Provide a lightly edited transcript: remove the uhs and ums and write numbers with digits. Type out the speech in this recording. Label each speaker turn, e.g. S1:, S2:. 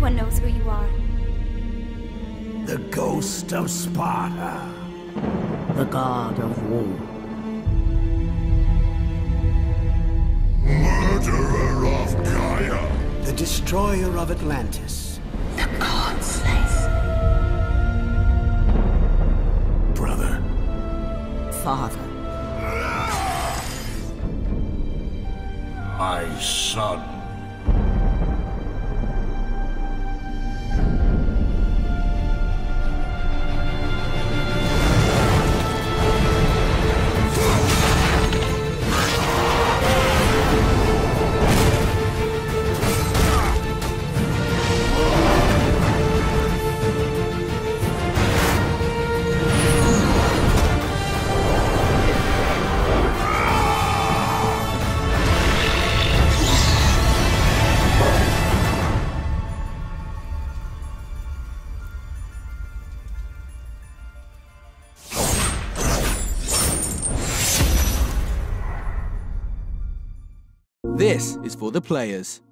S1: Everyone knows who you are.
S2: The ghost of Sparta.
S3: The god of war.
S2: Murderer of Gaia. The destroyer of Atlantis.
S3: The god slays.
S2: Brother.
S3: Father.
S2: My son.
S4: This is for the players.